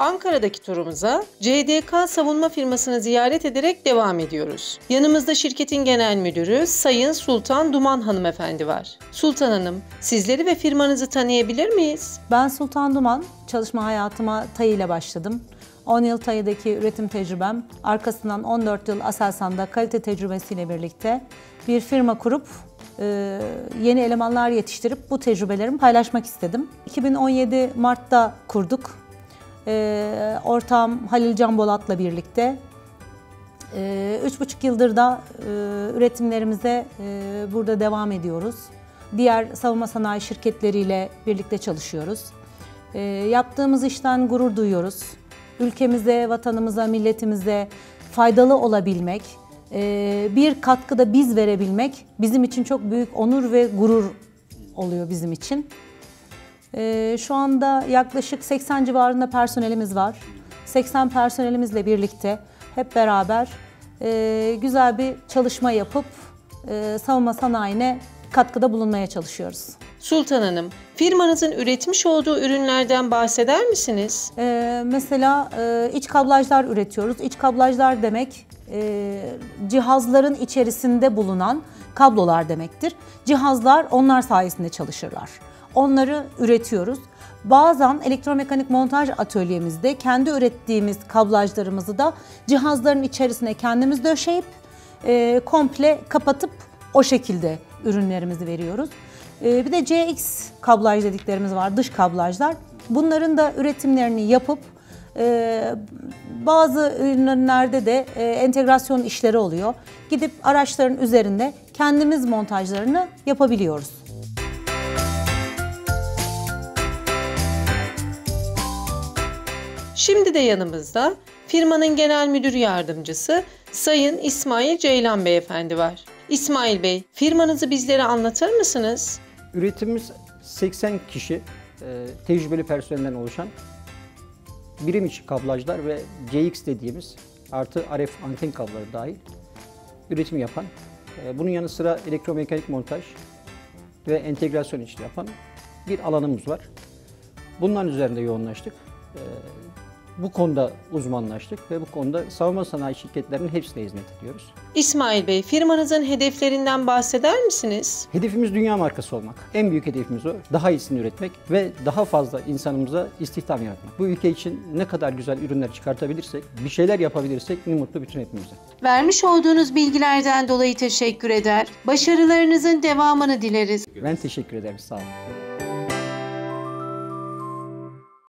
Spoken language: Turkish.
Ankara'daki turumuza CDK savunma firmasını ziyaret ederek devam ediyoruz. Yanımızda şirketin genel müdürü Sayın Sultan Duman hanımefendi var. Sultan Hanım, sizleri ve firmanızı tanıyabilir miyiz? Ben Sultan Duman, çalışma hayatıma TAI ile başladım. 10 yıl TAI'deki üretim tecrübem, arkasından 14 yıl Aselsan'da kalite tecrübesiyle birlikte bir firma kurup yeni elemanlar yetiştirip bu tecrübelerimi paylaşmak istedim. 2017 Mart'ta kurduk. Ortağım Halil Can Bolat'la birlikte 3,5 yıldır da üretimlerimize burada devam ediyoruz. Diğer savunma sanayi şirketleriyle birlikte çalışıyoruz. Yaptığımız işten gurur duyuyoruz. Ülkemize, vatanımıza, milletimize faydalı olabilmek, bir katkıda biz verebilmek bizim için çok büyük onur ve gurur oluyor bizim için. Şu anda yaklaşık 80 civarında personelimiz var. 80 personelimizle birlikte hep beraber güzel bir çalışma yapıp savunma sanayine katkıda bulunmaya çalışıyoruz. Sultan Hanım, firmanızın üretmiş olduğu ürünlerden bahseder misiniz? Mesela iç kablajlar üretiyoruz. İç kablajlar demek cihazların içerisinde bulunan kablolar demektir. Cihazlar onlar sayesinde çalışırlar. Onları üretiyoruz. Bazen elektromekanik montaj atölyemizde kendi ürettiğimiz kablajlarımızı da cihazların içerisine kendimiz döşeyip komple kapatıp o şekilde ürünlerimizi veriyoruz. Bir de CX kablaj dediklerimiz var, dış kablajlar. Bunların da üretimlerini yapıp bazı ürünlerde de entegrasyon işleri oluyor. Gidip araçların üzerinde kendimiz montajlarını yapabiliyoruz. Şimdi de yanımızda firmanın genel müdür yardımcısı Sayın İsmail Ceylan Beyefendi var. İsmail Bey, firmanızı bizlere anlatır mısınız? Üretimimiz 80 kişi tecrübeli personelden oluşan birim içi kablajlar ve CX dediğimiz artı RF anten kabloları dahil üretim yapan, bunun yanı sıra elektromekanik montaj ve entegrasyon işi yapan bir alanımız var. Bunların üzerinde yoğunlaştık. Bu konuda uzmanlaştık ve bu konuda savunma sanayi şirketlerinin hepsine hizmet ediyoruz. İsmail Bey, firmanızın hedeflerinden bahseder misiniz? Hedefimiz dünya markası olmak. En büyük hedefimiz o. Daha iyisini üretmek ve daha fazla insanımıza istihdam yaratmak. Bu ülke için ne kadar güzel ürünler çıkartabilirsek, bir şeyler yapabilirsek ne mutlu bütün hepimize. Vermiş olduğunuz bilgilerden dolayı teşekkür eder. Başarılarınızın devamını dileriz. Ben teşekkür ederim. Sağ olun.